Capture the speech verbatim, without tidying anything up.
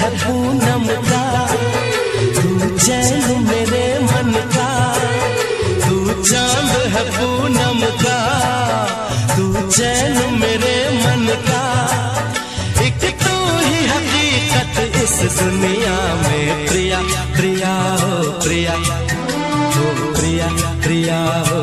है पूनम का, तू चैन मेरे मन का, तू चांद है पूनम का, तू चैन मेरे मन का, एक तू ही हकीकत इस दुनिया में। प्रिया प्रिया हो प्रिया, हो प्रिया प्रिया हो